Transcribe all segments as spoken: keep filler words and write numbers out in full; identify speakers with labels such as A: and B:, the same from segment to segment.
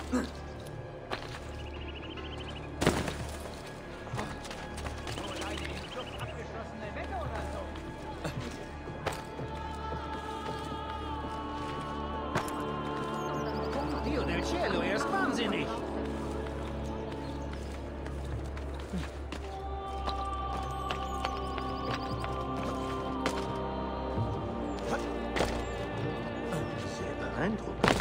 A: Dio del cielo, er ist wahnsinnig.
B: Sehr beeindruckend.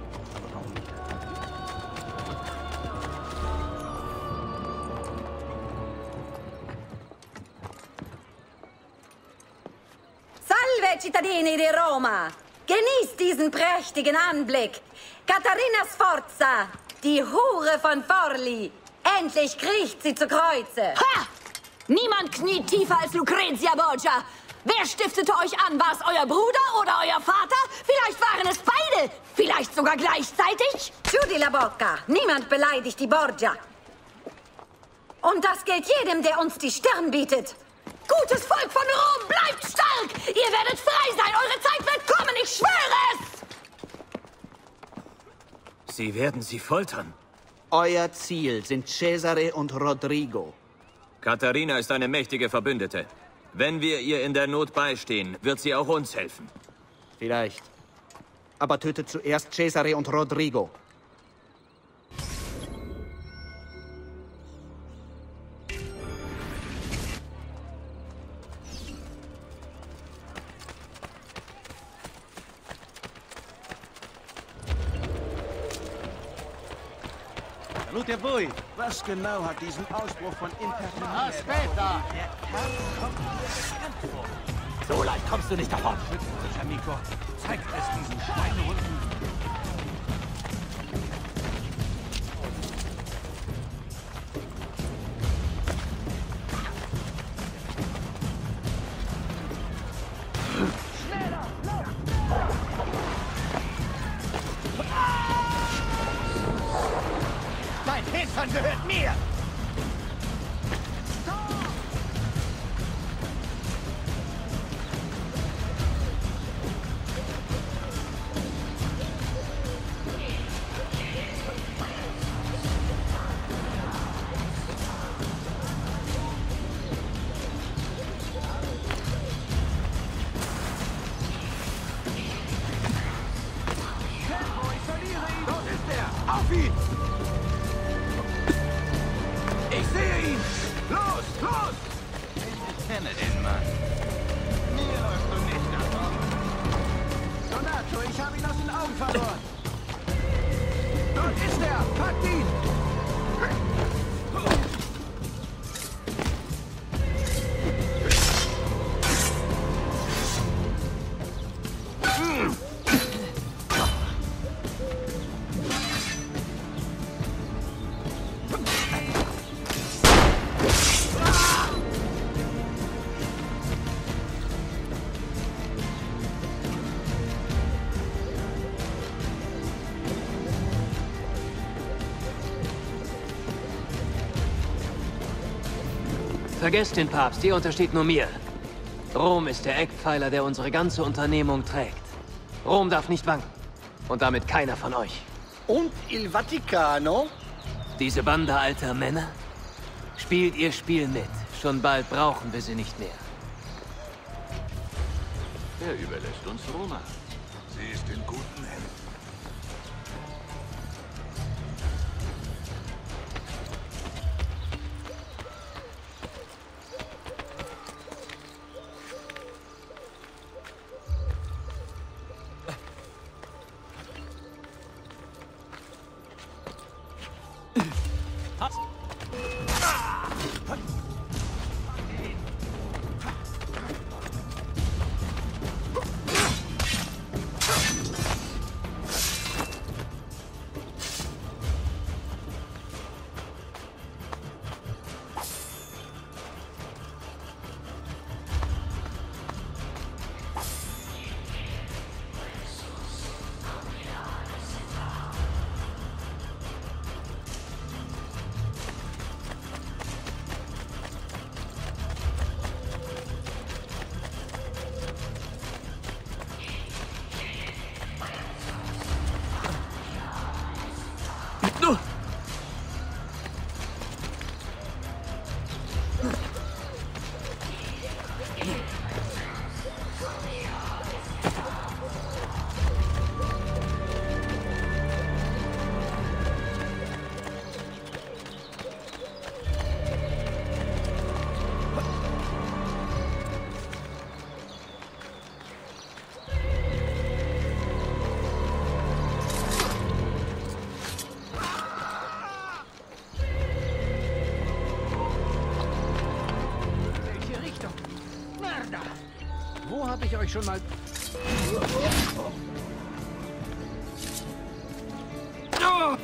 C: Salve, cittadini di Roma! Genießt diesen prächtigen Anblick. Katharina Sforza, die Hure von Forli. Endlich kriecht sie zu Kreuze.
D: Ha! Niemand kniet tiefer als Lucrezia Borgia. Wer stiftete euch an? War es euer Bruder oder euer Vater? Vielleicht waren es beide. Vielleicht sogar gleichzeitig.
C: Chiudi la bocca. Niemand beleidigt die Borgia. Und das gilt jedem, der uns die Stirn bietet.
D: Gutes Volk von Rom, bleibt stark! Ihr werdet frei sein, eure Zeit wird kommen, ich schwöre es!
E: Sie werden sie foltern.
B: Euer Ziel sind Cesare und Rodrigo.
E: Katharina ist eine mächtige Verbündete. Wenn wir ihr in der Not beistehen, wird sie auch uns helfen.
B: Vielleicht. Aber tötet zuerst Cesare und Rodrigo.
F: Salute voi! Was genau hat diesen Ausbruch von Imperium...
A: Aspetta!
E: So leicht kommst du nicht davon.
F: Amico, zeigt es diesen Schweinehunden.
A: Dein Hintern gehört mir!
F: Auf ihn! Ich sehe ihn! Los, los! Ich kenne den Mann. Mir läufst du nicht davon. Donato, ich habe ihn aus den Augen verloren. Dort ist er! Packt ihn!
G: Vergesst den Papst, ihr untersteht nur mir. Rom ist der Eckpfeiler, der unsere ganze Unternehmung trägt. Rom darf nicht wanken. Und damit keiner von euch.
A: Und il Vaticano?
G: Diese Bande alter Männer? Spielt ihr Spiel mit. Schon bald brauchen wir sie nicht mehr.
F: Er überlässt uns Roma. Sie ist in guten Händen.
A: euch schon mal... Oh!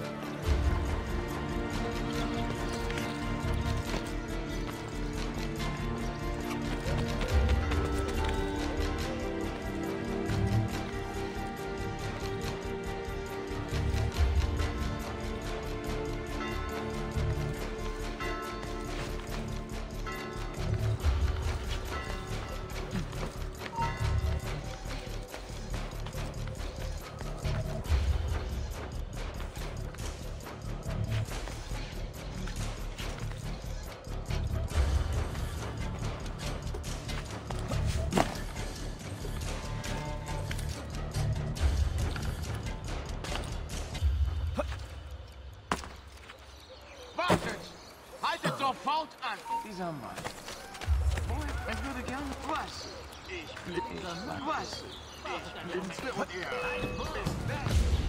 F: Haltet sofort an! Dieser Mann. Er würde gern was? Ich blinze. Was? Ich blinze und er...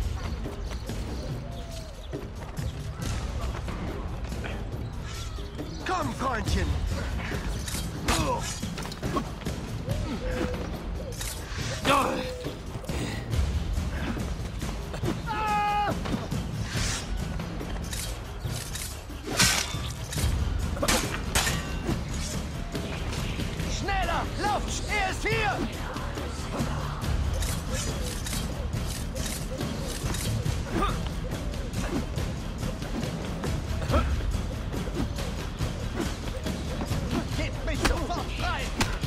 A: Komm, Freundchen! Oh. Schneller! Luft! Er ist hier! Gebt mich sofort frei!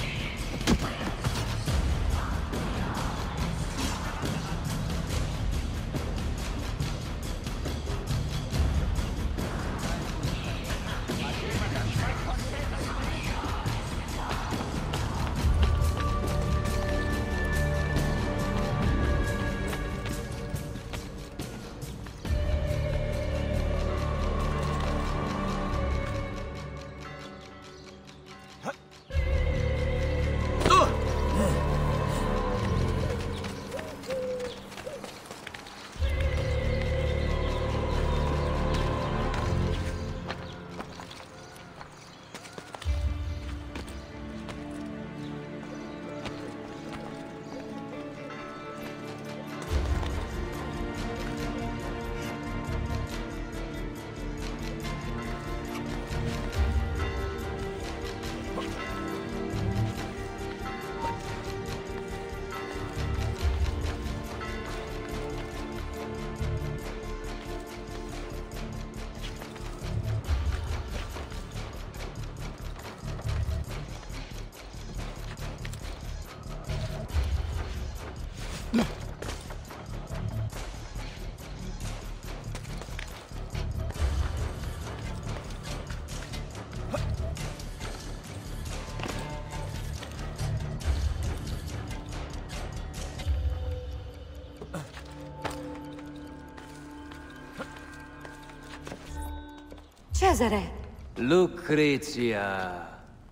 C: Cesare!
G: Lucrezia.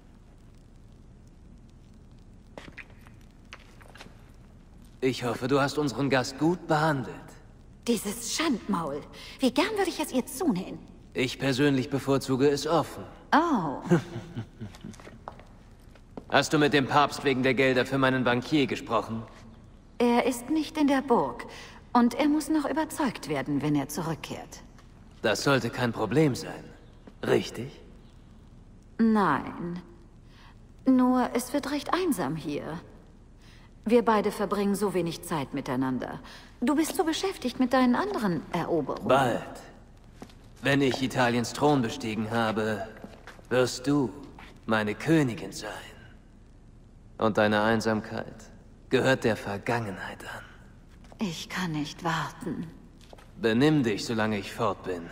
G: Ich hoffe, du hast unseren Gast gut behandelt.
D: Dieses Schandmaul. Wie gern würde ich es ihr zunähen?
G: Ich persönlich bevorzuge es offen.
D: Oh.
G: Hast du mit dem Papst wegen der Gelder für meinen Bankier gesprochen?
D: Er ist nicht in der Burg. Und er muss noch überzeugt werden, wenn er zurückkehrt.
G: Das sollte kein Problem sein. Richtig?
D: Nein. Nur, es wird recht einsam hier. Wir beide verbringen so wenig Zeit miteinander. Du bist so beschäftigt mit deinen anderen Eroberungen.
G: Bald. Wenn ich Italiens Thron bestiegen habe, wirst du meine Königin sein. Und deine Einsamkeit gehört der Vergangenheit an.
D: Ich kann nicht warten.
G: Benimm dich, solange ich fort bin.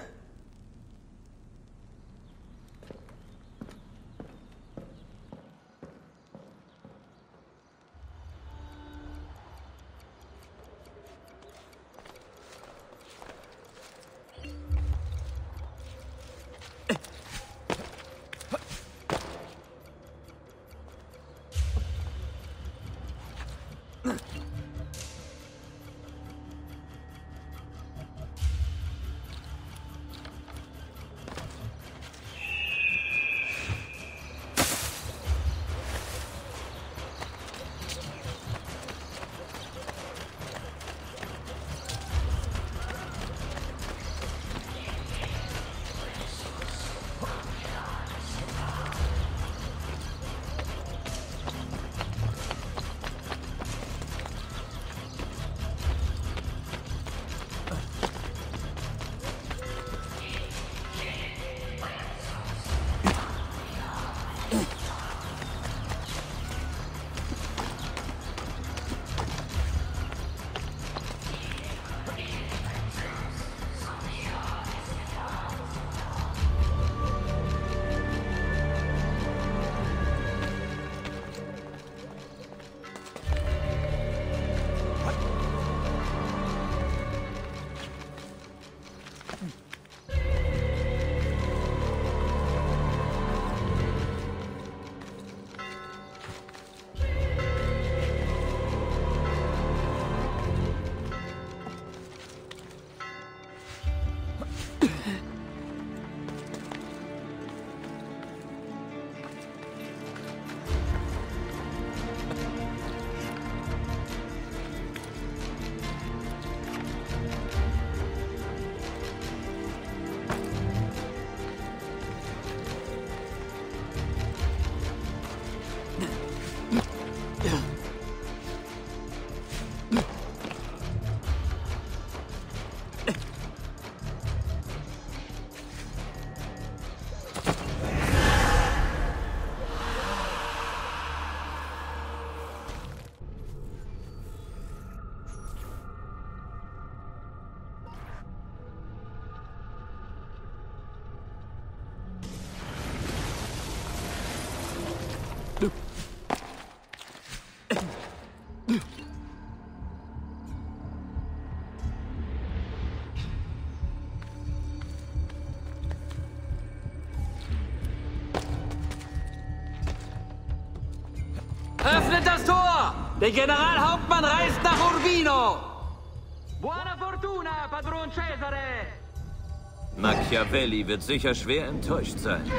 H: Öffnet das Tor! Der Generalhauptmann reist nach Urbino!
A: Buona fortuna, Padron Cesare!
E: Machiavelli wird sicher schwer enttäuscht sein.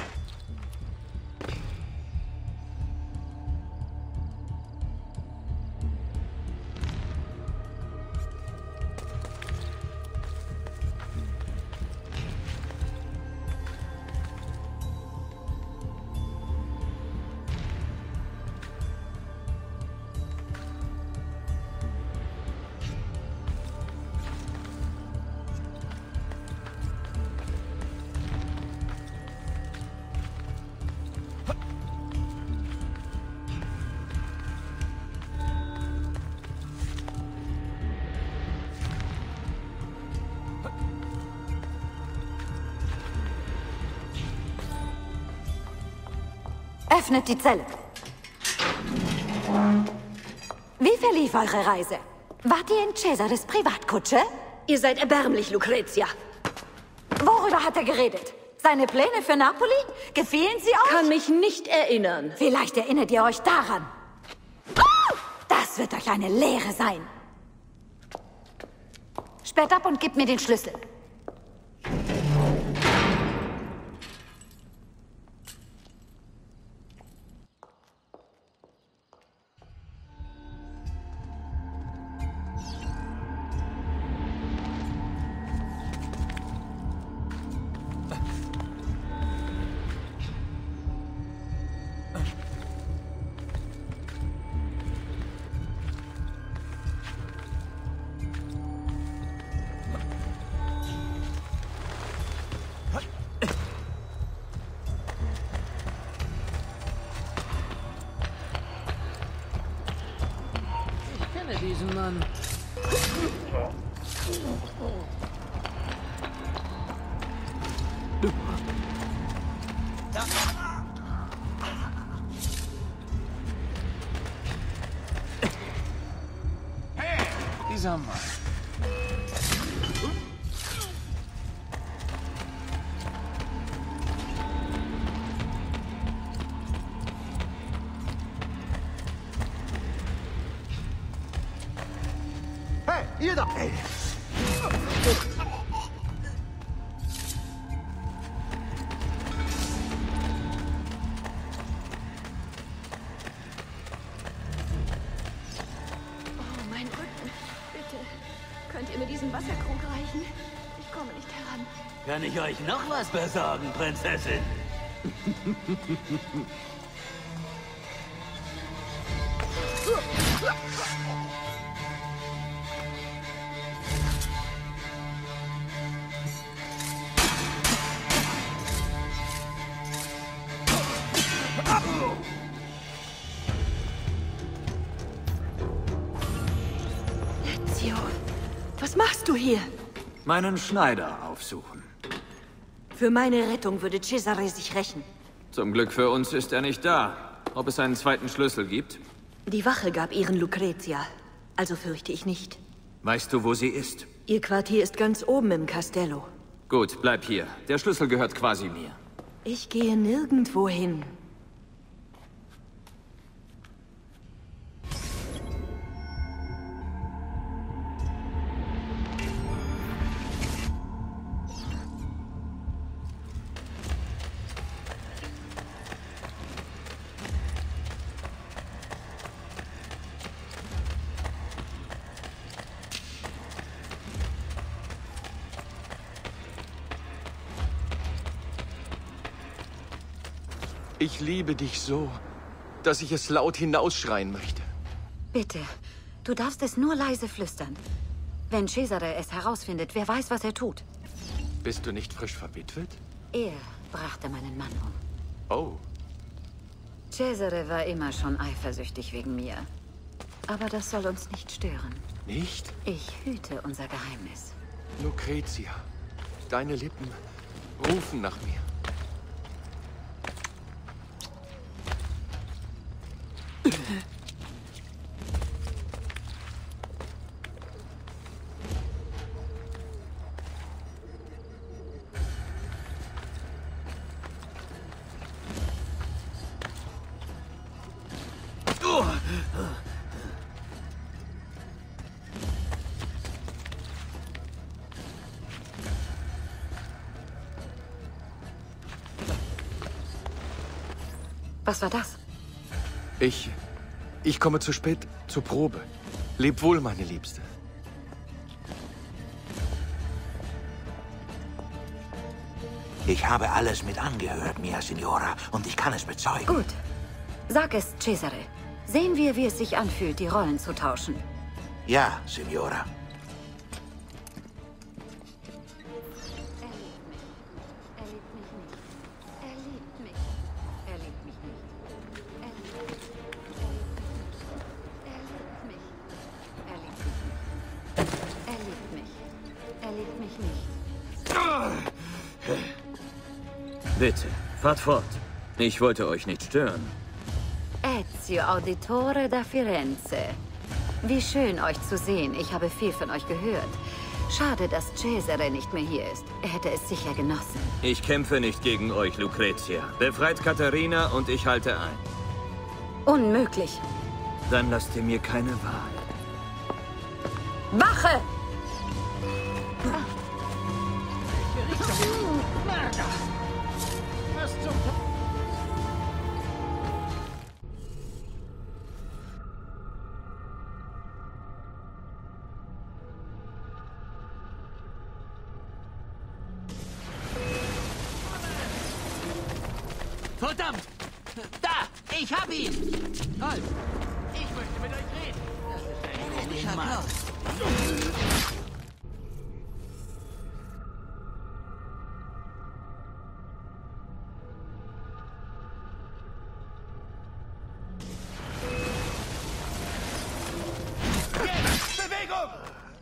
C: Öffnet die Zelle. Wie verlief eure Reise? Wart ihr in Cesares Privatkutsche?
D: Ihr seid erbärmlich, Lucretia.
C: Worüber hat er geredet? Seine Pläne für Napoli? Gefielen sie euch?
D: Kann mich nicht erinnern.
C: Vielleicht erinnert ihr euch daran. Oh! Das wird euch eine Lehre sein. Sperrt ab und gebt mir den Schlüssel.
H: Diesen Mann.
F: Hey, dieser Mann.
B: Hey, ihr da! Hey.
D: Oh, mein Rücken. Bitte. Könnt ihr mir diesen Wasserkrug reichen? Ich komme nicht heran.
H: Kann ich euch noch was besorgen, Prinzessin?
D: Ezio, was machst du hier?
I: Meinen Schneider aufsuchen.
D: Für meine Rettung würde Cesare sich rächen.
E: Zum Glück für uns ist er nicht da. Ob es einen zweiten Schlüssel gibt?
D: Die Wache gab ihren Lucretia. Also fürchte ich nicht.
I: Weißt du, wo sie ist?
D: Ihr Quartier ist ganz oben im Castello.
E: Gut, bleib hier. Der Schlüssel gehört quasi mir.
D: Ich gehe nirgendwo hin.
J: Ich liebe dich so, dass ich es laut hinausschreien möchte.
C: Bitte, du darfst es nur leise flüstern. Wenn Cesare es herausfindet, wer weiß, was er tut.
J: Bist du nicht frisch verwitwet?
C: Er brachte meinen Mann um.
J: Oh.
C: Cesare war immer schon eifersüchtig wegen mir. Aber das soll uns nicht stören.
J: Nicht?
C: Ich hüte unser Geheimnis.
J: Lucretia, deine Lippen rufen nach mir.
C: Was war das?
J: Ich... Ich komme zu spät zur Probe. Leb wohl, meine Liebste.
F: Ich habe alles mit angehört, Mia Signora, und ich kann es bezeugen.
C: Gut. Sag es, Cesare. Sehen wir, wie es sich anfühlt, die Rollen zu tauschen.
F: Ja, Signora.
E: Bitte, fahrt fort. Ich wollte euch nicht stören.
C: Ezio Auditore da Firenze. Wie schön, euch zu sehen. Ich habe viel von euch gehört. Schade, dass Cesare nicht mehr hier ist. Er hätte es sicher genossen.
E: Ich kämpfe nicht gegen euch, Lucrezia. Befreit Katharina und ich halte ein.
C: Unmöglich.
E: Dann lasst ihr mir keine Wahl.
C: Wache!
A: Was zum...
H: Verdammt! Da! Ich hab ihn! Halt! Ich möchte mit euch reden! Das ist ein komischer Kerl.
A: Bewegung!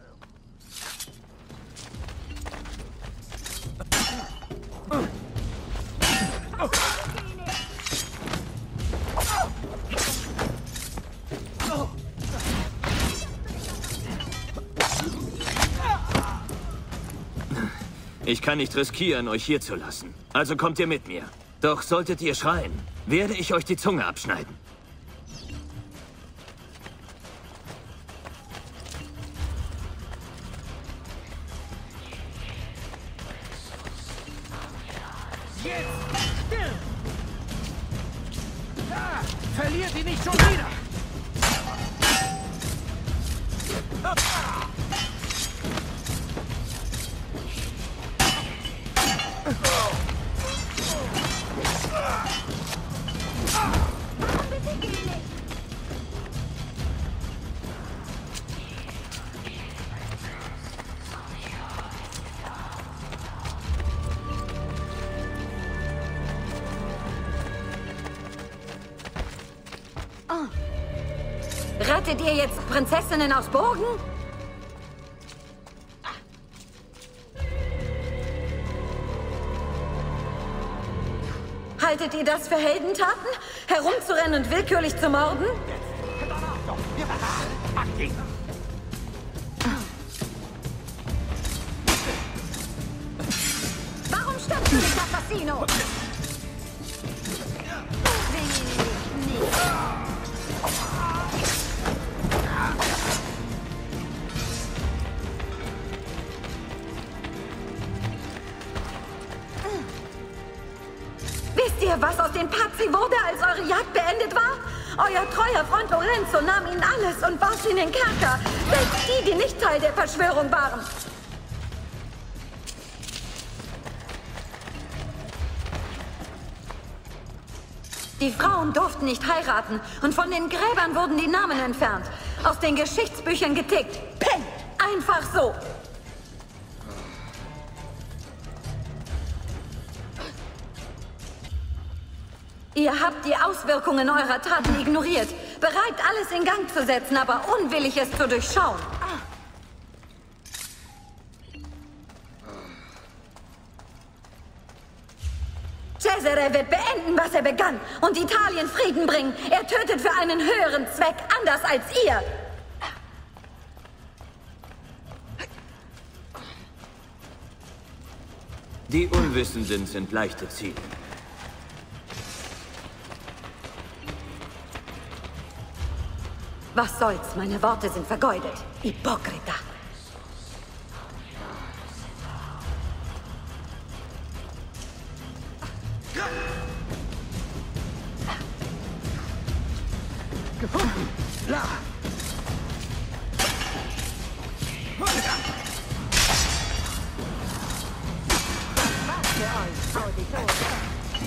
E: Ich kann nicht riskieren, euch hier zu lassen. Also kommt ihr mit mir. Doch solltet ihr schreien, werde ich euch die Zunge abschneiden.
A: Jetzt! Still! Da! Verliert ihn nicht schon wieder!
C: Rettet ihr jetzt Prinzessinnen aus Burgen? Haltet ihr das für Heldentaten? Herumzurennen und willkürlich zu morden? Warum stirbst du nicht, Assassino? Wisst ihr, was aus den Pazzi wurde, als eure Jagd beendet war? Euer treuer Freund Lorenzo nahm ihnen alles und warf sie in den Kerker. Selbst die, die nicht Teil der Verschwörung waren. Die Frauen durften nicht heiraten und von den Gräbern wurden die Namen entfernt. Aus den Geschichtsbüchern getickt. Peng! Einfach so. Ihr habt die Auswirkungen eurer Taten ignoriert. Bereit, alles in Gang zu setzen, aber unwillig, es zu durchschauen. Cesare wird beenden, was er begann, und Italien Frieden bringen. Er tötet für einen höheren Zweck, anders als ihr.
E: Die Unwissenden sind leichte Ziele.
C: Was soll's, meine Worte sind vergeudet. Hypokrita.
A: Gefunden! La!
C: Was für euch, Auditore?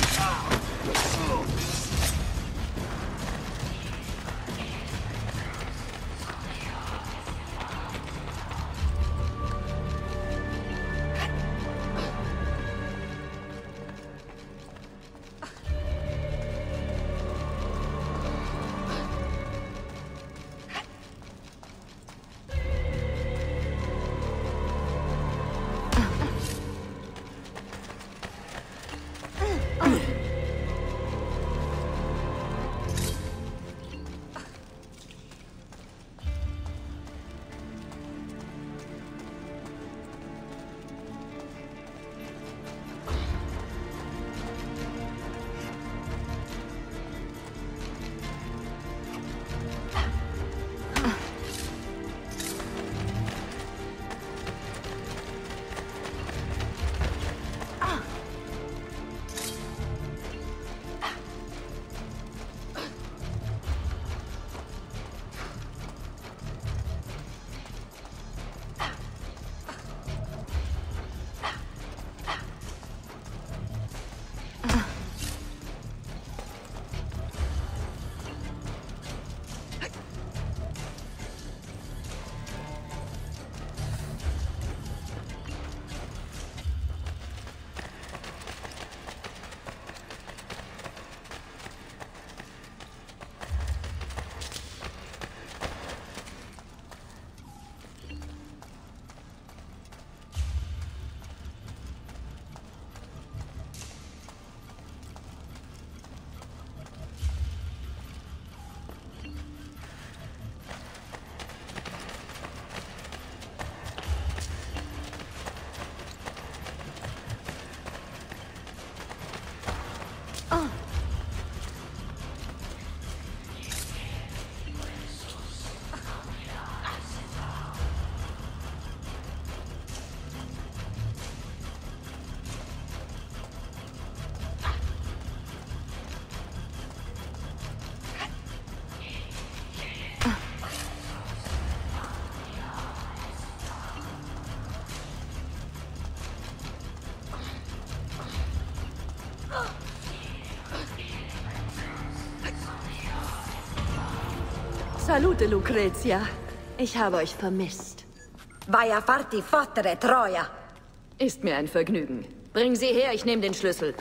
D: Salute, Lucrezia. Ich habe euch vermisst.
C: Vai a farti fottere, Troja.
D: Ist mir ein Vergnügen. Bring sie her, ich nehme den Schlüssel.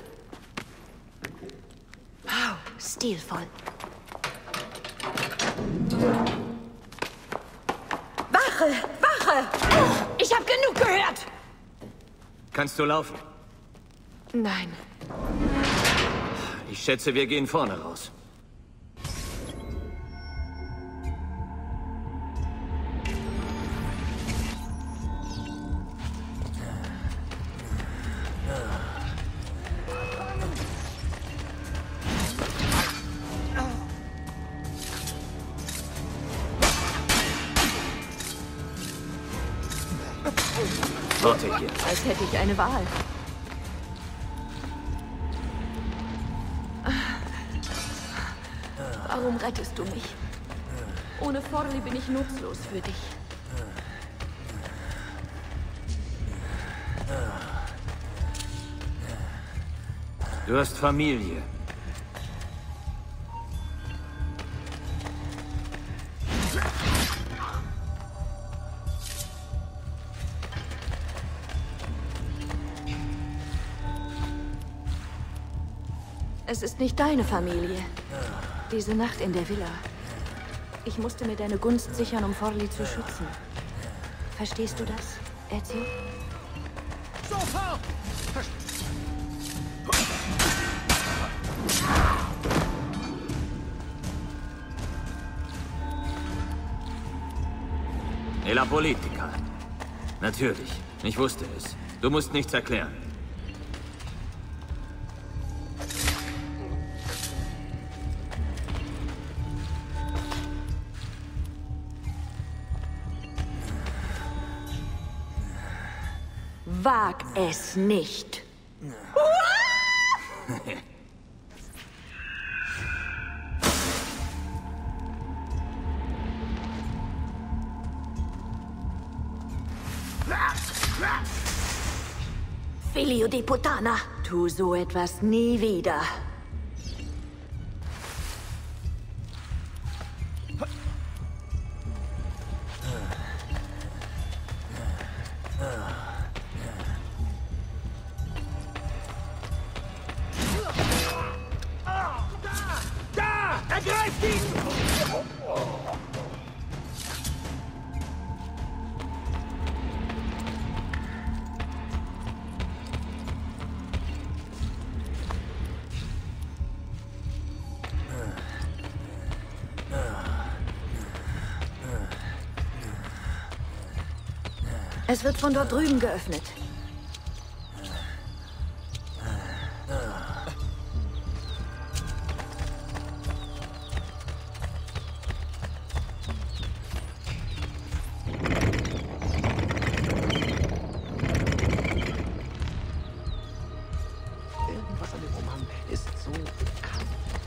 D: Wow, stilvoll.
C: Wache! Wache!
D: Ich habe genug gehört!
E: Kannst du laufen?
D: Nein.
E: Ich schätze, wir gehen vorne raus. Warte hier.
D: Als hätte ich eine Wahl. Warum rettest du mich? Ohne Forli bin ich nutzlos für dich.
E: Du hast Familie.
D: Es ist nicht deine Familie. Diese Nacht in der Villa. Ich musste mir deine Gunst sichern, um Forli zu schützen. Verstehst du das, Ezio?
A: Sofort!
E: E la politica. Natürlich. Ich wusste es. Du musst nichts erklären.
D: Wag es nicht. Filio di Putana, tu so etwas nie wieder.
A: Da! Ergreift ihn!
D: Es wird von dort drüben geöffnet.
A: Irgendwas an dem Umhang ist so bekannt.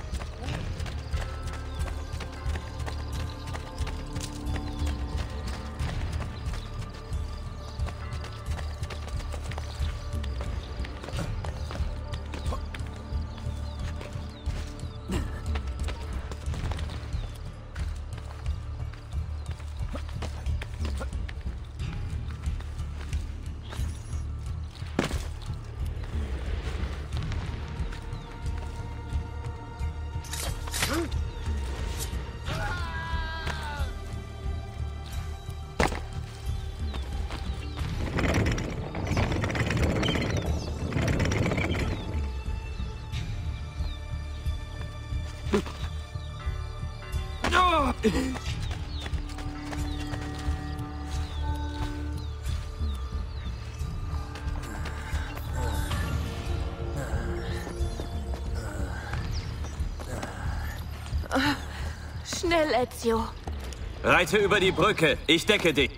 D: Schnell, Ezio.
E: Reite über die Brücke. Ich decke dich.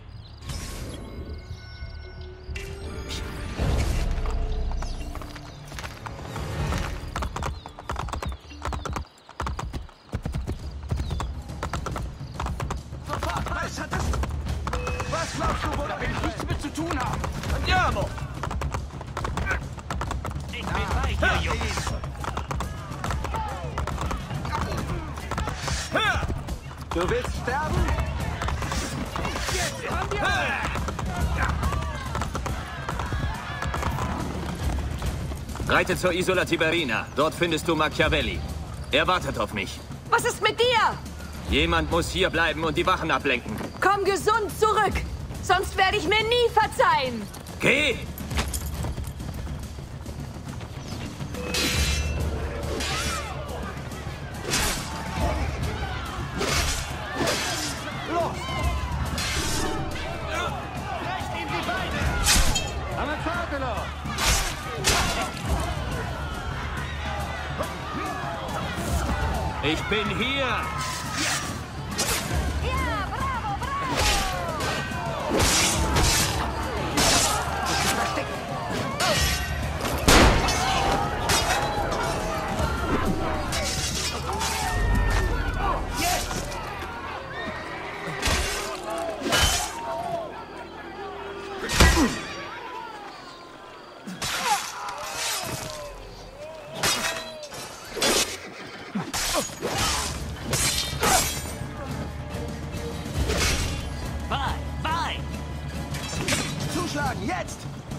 A: Was hat das? Was glaubst du, wo da will ich nichts mit zu tun haben?
E: Andiamo!
H: Ich bin bei dir, Jungs.
A: Du willst sterben?
E: Reite zur Isola Tiberina. Dort findest du Machiavelli. Er wartet auf mich.
D: Was ist mit dir?
E: Jemand muss hier bleiben und die Wachen ablenken.
D: Komm gesund zurück. Sonst werde ich mir nie verzeihen.
E: Geh! Ich bin hier!
A: Zuschlagen, jetzt!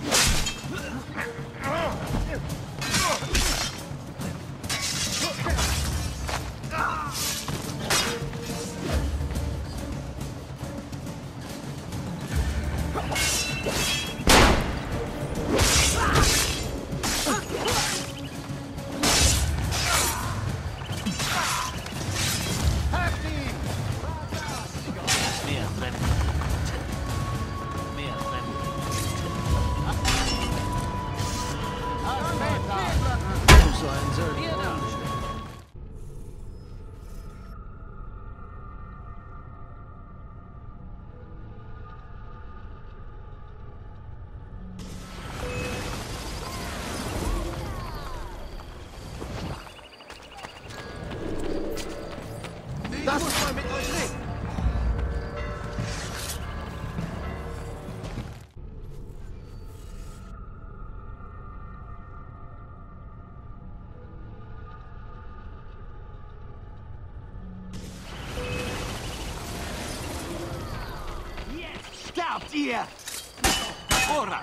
H: Mehr Fremden. Mehr Fremden.
A: glaubt ihr? Ora!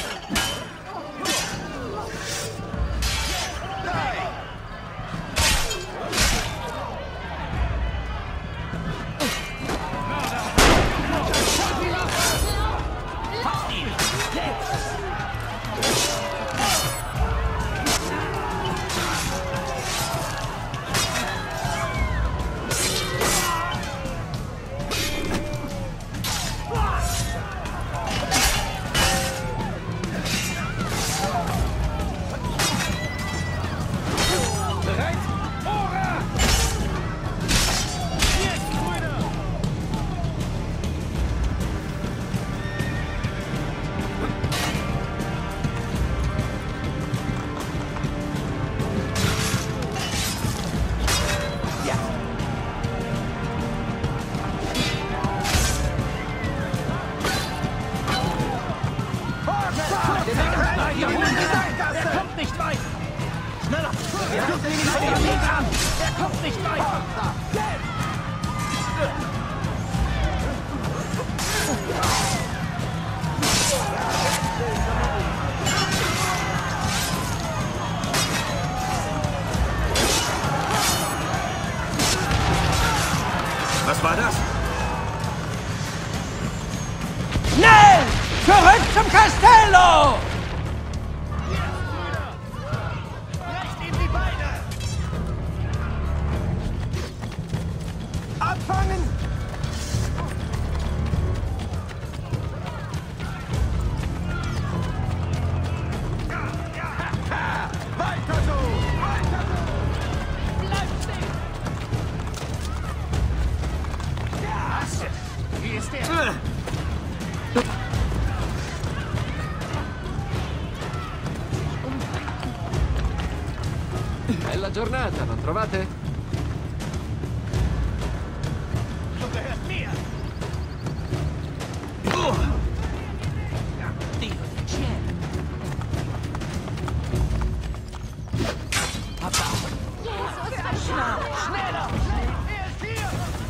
E: Was war das?
A: Schnell! Zurück zum Castello! Recht ihm die Beine! Abfangen! Weiter so! Weiter so! Bleib stehen! Wie ist der?
G: Bella giornata, non trovate?
A: Du gehörst mir! Dio del cielo! Papa! Jesus, verschnaubt! Schneller! Er ist hier!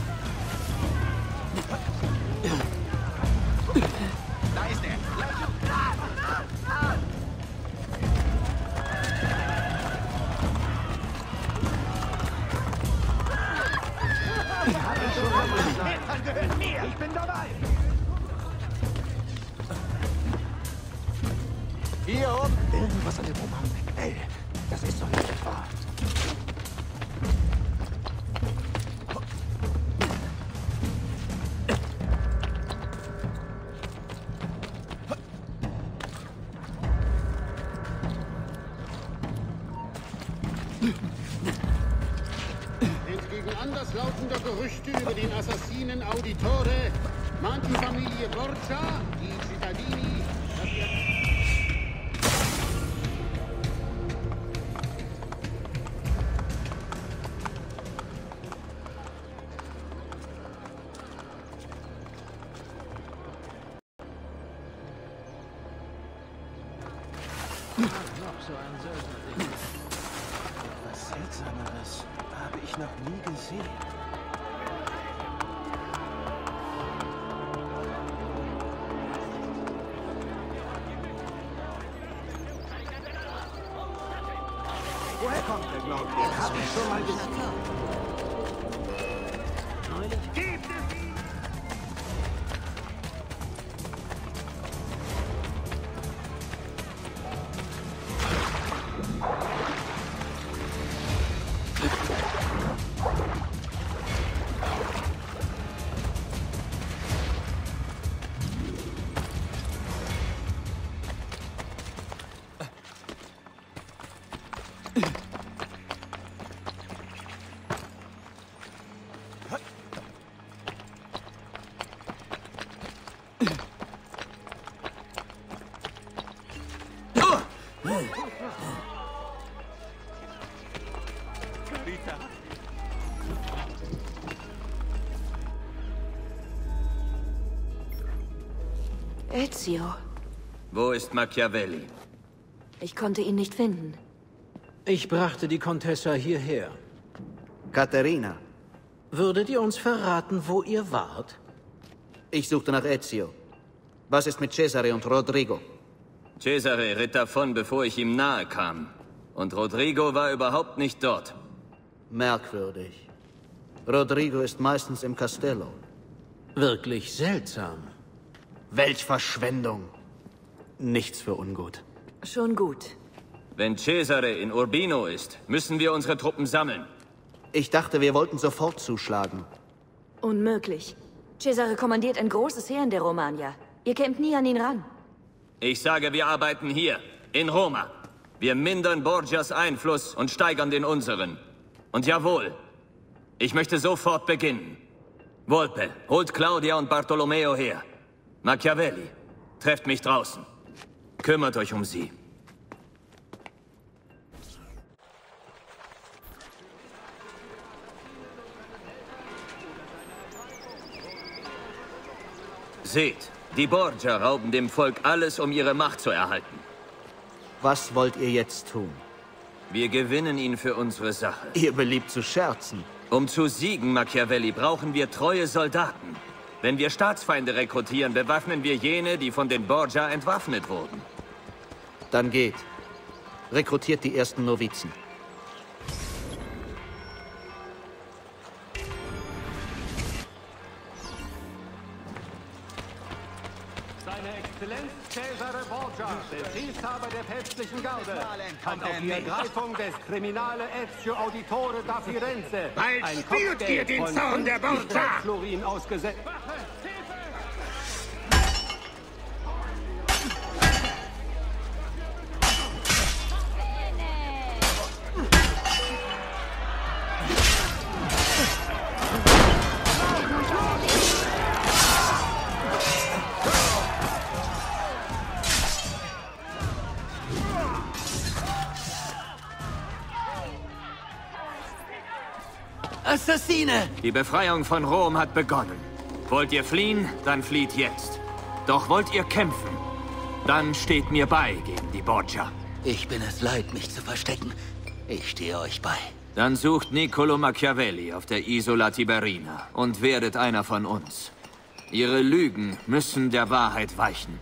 A: Da ist er! Gehört mir! Ich bin dabei! Hier oben! Irgendwas an dem Roman. Ey, das ist doch nicht wahr.
K: Entgegen anderslautender Gerüchte über den Assassinen Auditore mahnt die Familie Borgia, die Cittadini, dass ihr...
F: Noch so ein Söldner. Was Seltsameres habe ich noch nie gesehen.
A: Woher kommt der, glaubt ihr? Den hab ich schon mal gesehen. Neulich gibt es...
D: Ezio.
E: Wo ist Machiavelli?
D: Ich konnte ihn nicht finden.
H: Ich brachte die Contessa hierher.
B: Caterina.
H: Würdet ihr uns verraten, wo ihr wart?
B: Ich suchte nach Ezio. Was ist mit Cesare und Rodrigo?
E: Cesare ritt davon, bevor ich ihm nahe kam. Und Rodrigo war überhaupt nicht dort.
B: Merkwürdig. Rodrigo ist meistens im Castello.
H: Wirklich seltsam.
B: Welch Verschwendung. Nichts für ungut.
D: Schon gut.
E: Wenn Cesare in Urbino ist, müssen wir unsere Truppen sammeln.
B: Ich dachte, wir wollten sofort zuschlagen.
D: Unmöglich. Cesare kommandiert ein großes Heer in der Romagna. Ihr kämpft nie an ihn ran.
E: Ich sage, wir arbeiten hier, in Roma. Wir mindern Borgias Einfluss und steigern den unseren. Und jawohl, ich möchte sofort beginnen. Volpe, holt Claudia und Bartolomeo her. Machiavelli, trefft mich draußen. Kümmert euch um sie. Seht, die Borgia rauben dem Volk alles, um ihre Macht zu erhalten.
B: Was wollt ihr jetzt tun?
E: Wir gewinnen ihn für unsere Sache.
B: Ihr beliebt zu scherzen.
E: Um zu siegen, Machiavelli, brauchen wir treue Soldaten. Wenn wir Staatsfeinde rekrutieren, bewaffnen wir jene, die von den Borgia entwaffnet wurden.
B: Dann geht. Rekrutiert die ersten Novizen.
L: Seine Exzellenz Cesare Borgia, Befehlshaber der päpstlichen Garde, hat auf die Ergreifung des Kriminale Ezio Auditore da Firenze
K: Bald
L: ein
K: spürt ihr
L: Kopfgeld
K: den
L: von
K: Zorn der
L: fünfzig
K: Borgia!
L: Goldflorin ausgesetzt.
H: Assassine!
E: Die Befreiung von Rom hat begonnen. Wollt ihr fliehen, dann flieht jetzt. Doch wollt ihr kämpfen, dann steht mir bei gegen die Borgia.
H: Ich bin es leid, mich zu verstecken. Ich stehe euch bei.
E: Dann sucht Niccolo Machiavelli auf der Isola Tiberina und werdet einer von uns. Ihre Lügen müssen der Wahrheit weichen.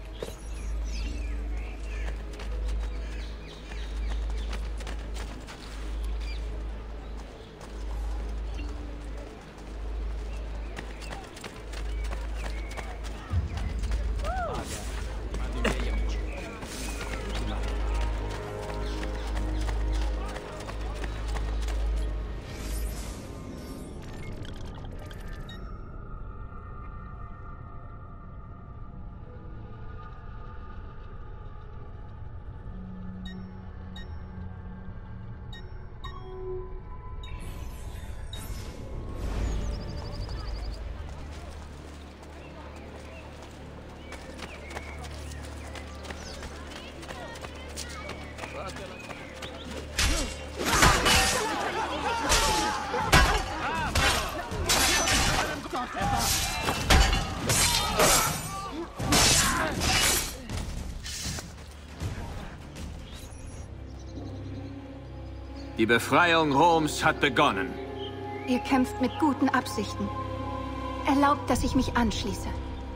E: Die Befreiung Roms hat begonnen.
M: Ihr kämpft mit guten Absichten. Erlaubt, dass ich mich anschließe.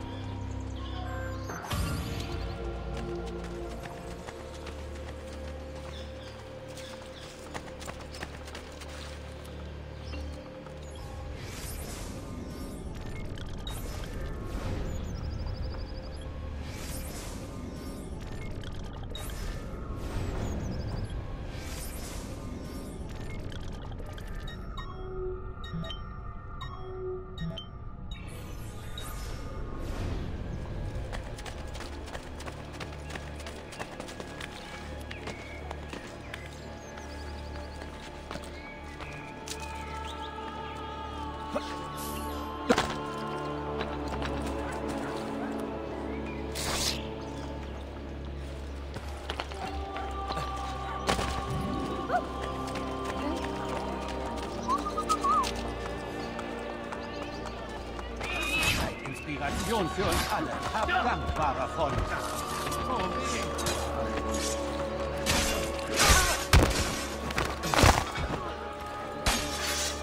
L: Inspiration für uns alle. Hab dankbarer Freund. Oh, weh.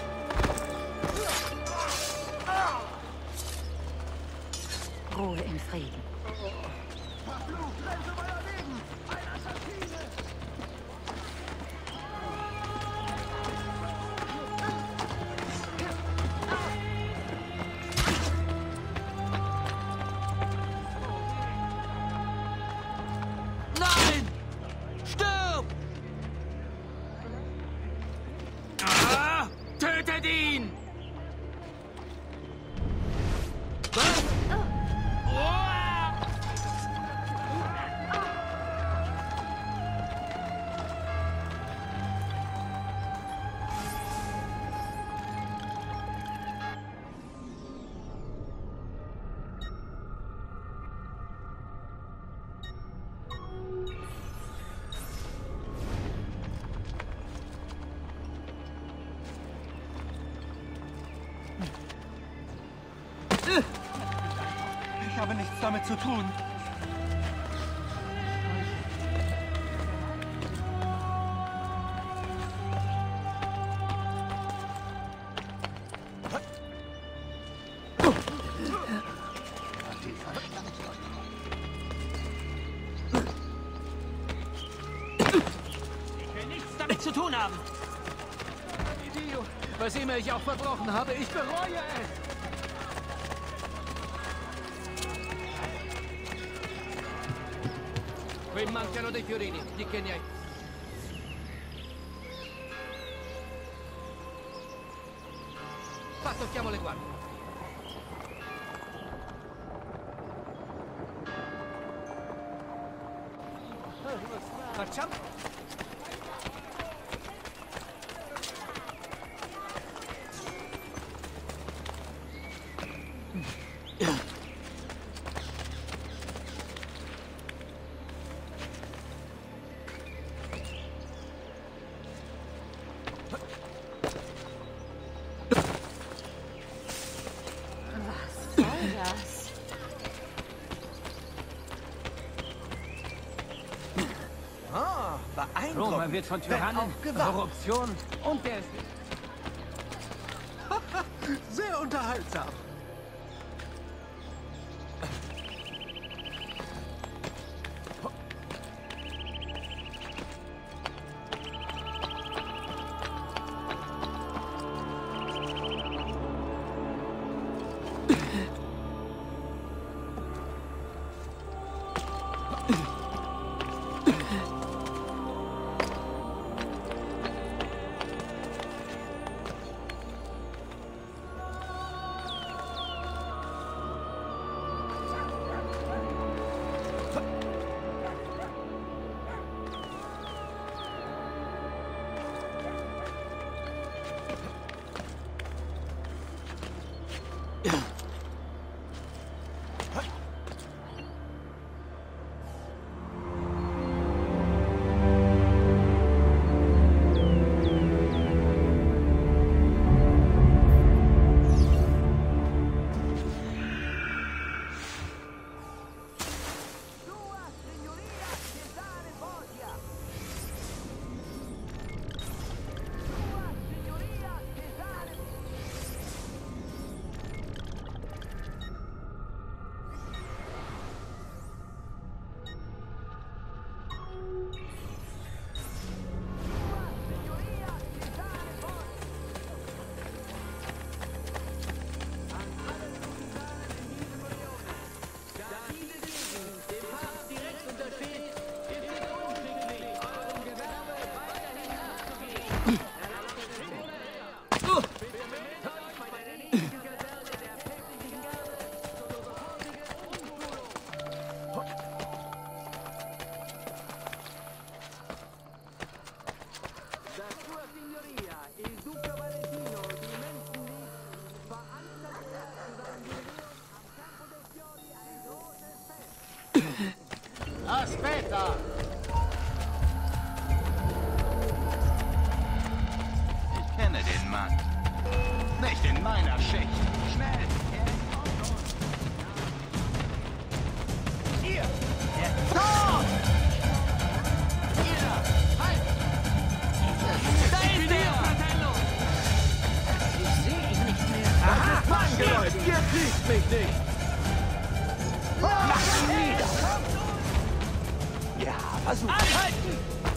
C: Ruhe im Frieden.
H: Nein! Stirb! Ah, tötet ihn! Was?
A: Ich habe nichts damit zu tun.
H: Ich will nichts damit zu tun haben. Idiot, was immer ich auch verbrochen habe, ich bereue es. Qui mancano dei fiorini, di che ne hai? Fa, tocchiamo le guardie. Facciamo...
A: Ah, beeindruckend.
H: Roma wird von Tyrannen, Korruption und der ist...
A: Sehr unterhaltsam.
K: Aspetta!
F: Ich kenne den Mann. Nicht in meiner Schicht. Schnell!
A: Hier!
H: Dort! Hier! Halt! Da ist der! Fratello! Ich sehe ihn nicht mehr.
A: Aha, Mann, Geläut, ihr kriegt mich nicht! versuch. Anhalten!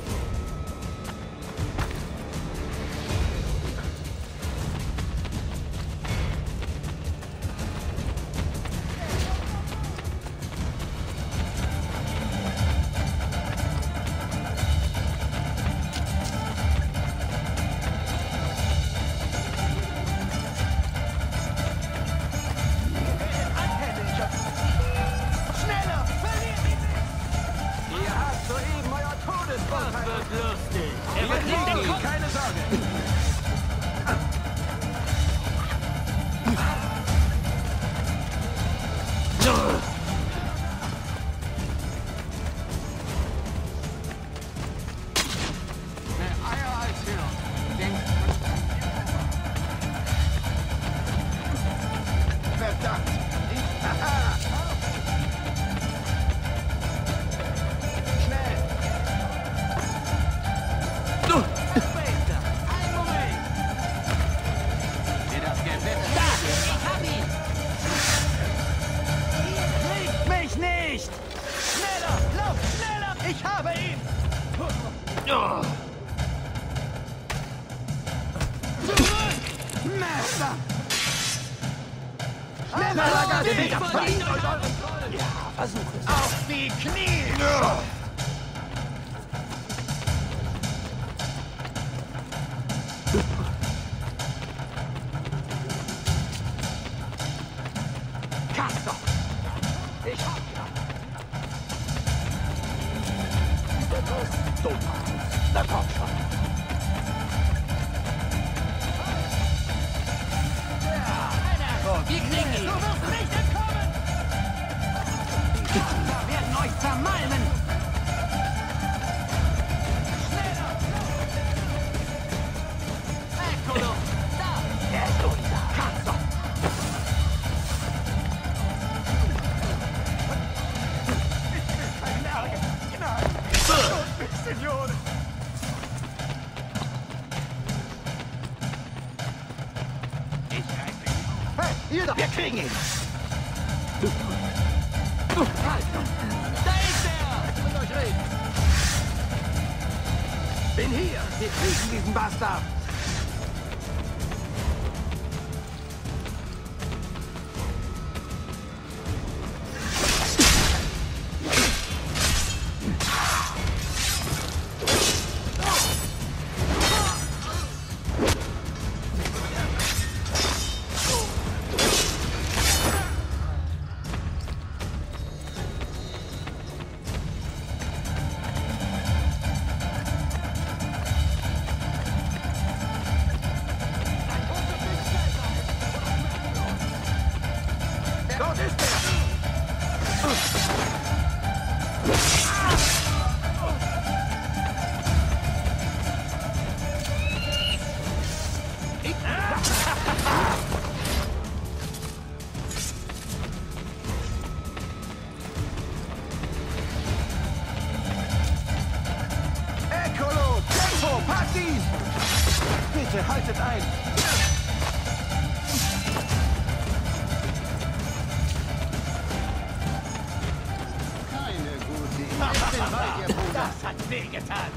A: Wir kriegen ihn!
H: Da ist er! Ich will euch reden!
A: Bin hier! Wir kriegen diesen Bastard! Bitte, haltet ein!
K: Keine gute Idee. Ich bin bei dir, Bruder.
A: Das hat wehgetan!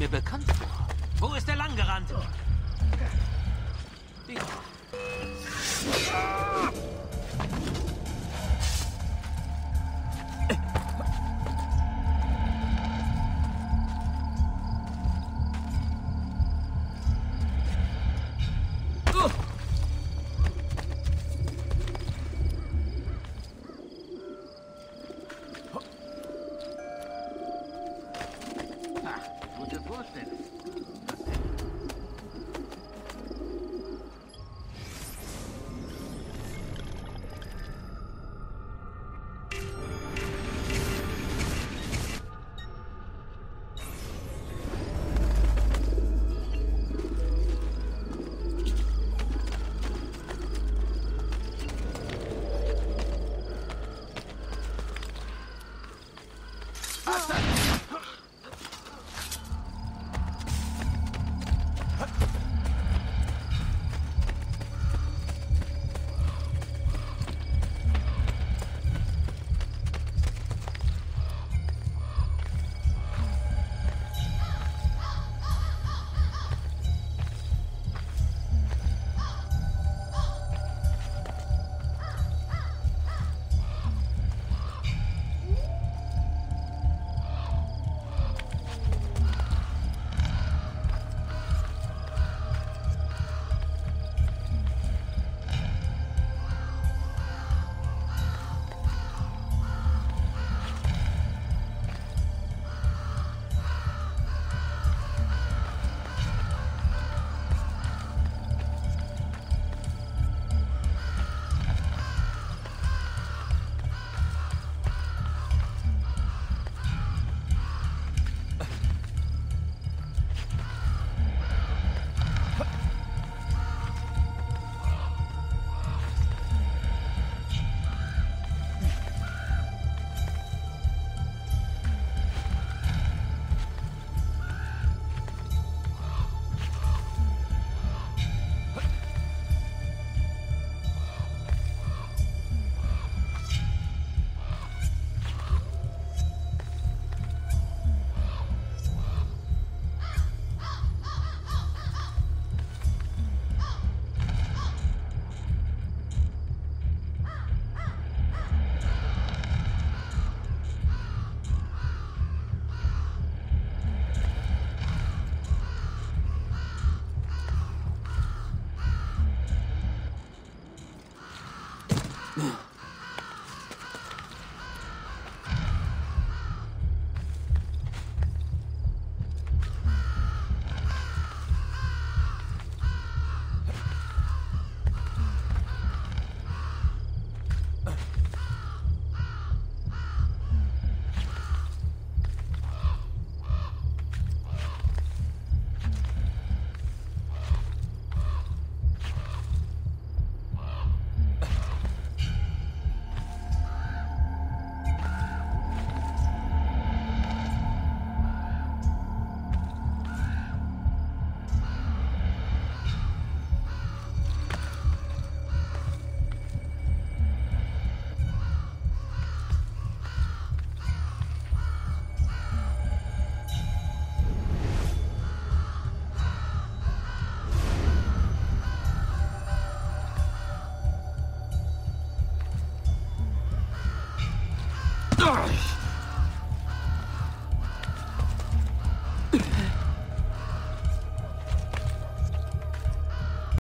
H: mir bekannt vor. Wo ist er lang gerannt? Die
F: Gute Vorstellung.
G: Ugh.